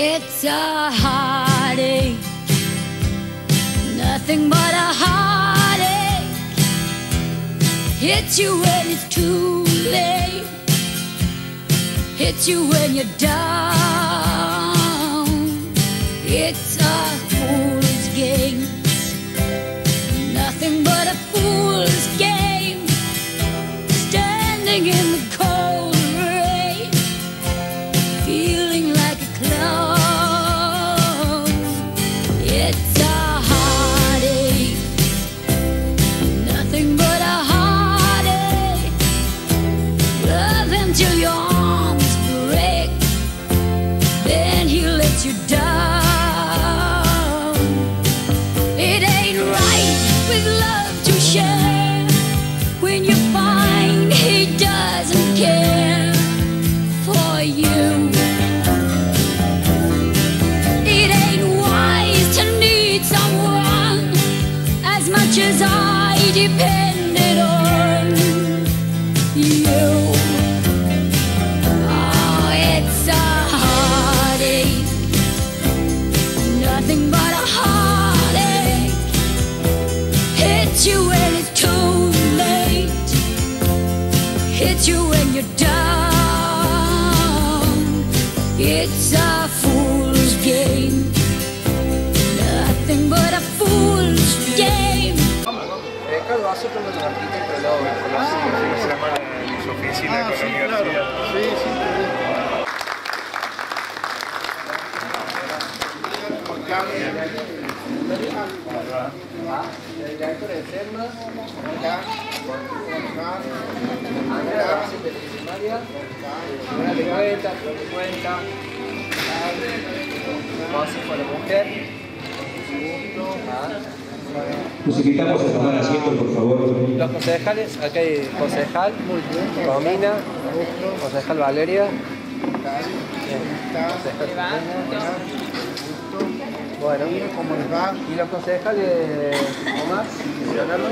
It's a heartache, nothing but a heartache. Hits you when it's too late, hits you when you're down. It's a fool's game, nothing but a fool's game. Standing in the cold rain, feeling like a clown. It's a heartache, nothing but a heartache. Love him till your arms break, then he lets you down. It ain't right with love to share when you find he doesn't care for you. It ain't wise to need someone as much as I depended on you. Oh, it's a heartache, nothing but a heartache. Hits you when it's too late, hits you when you're down. It's a fool's game, nothing but a fool's game. Carlos, hace como los arquitectos al lado del colegio. Se llama su oficina con la universidad. Sí, sí. El director de FEMA, acá, primaria, de cuenta, básico a la mujer, Los invitamos a tomar asiento, por favor. los concejales, acá hay concejal, Romina, concejal Valeria, concejal bueno, ¿cómo les va? ¿Y los concejales Omar? Leonardo.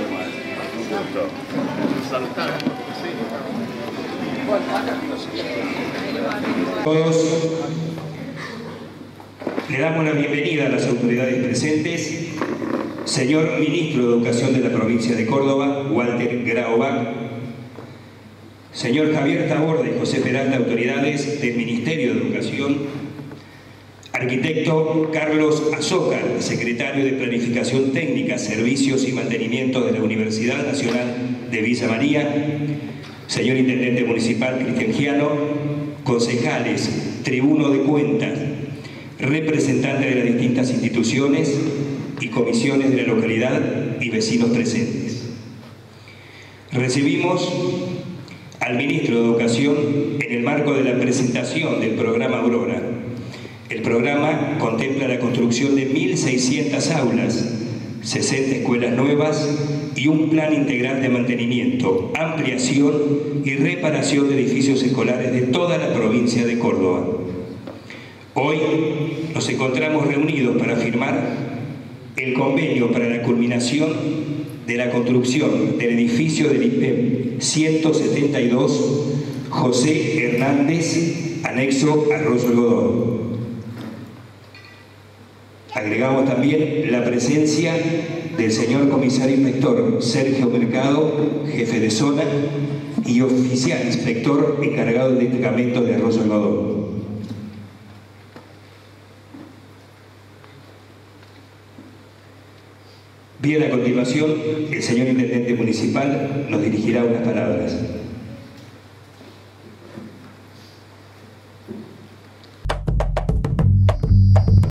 Todos le damos la bienvenida a las autoridades presentes. Señor Ministro de Educación de la provincia de Córdoba, Walter Graubach. Señor Javier Taborda y José Peralta, autoridades del Ministerio de Educación. Arquitecto Carlos Azócar, secretario de Planificación Técnica, Servicios y Mantenimiento de la Universidad Nacional de Villa María. Señor Intendente Municipal Cristian Giano, concejales, tribuno de cuentas, representantes de las distintas instituciones y comisiones de la localidad y vecinos presentes. Recibimos al Ministro de Educación en el marco de la presentación del programa Aurora. El programa contempla la construcción de 1.600 aulas, 60 escuelas nuevas y un plan integral de mantenimiento, ampliación y reparación de edificios escolares de toda la provincia de Córdoba. Hoy nos encontramos reunidos para firmar el convenio para la culminación de la construcción del edificio del IPEM 172 José Hernández, anexo Arroyo Algodón. Agregamos también la presencia del señor comisario inspector Sergio Mercado, jefe de zona, y oficial inspector encargado del destacamento de Arroyo Algodón. Bien, a continuación, el señor Intendente Municipal nos dirigirá unas palabras.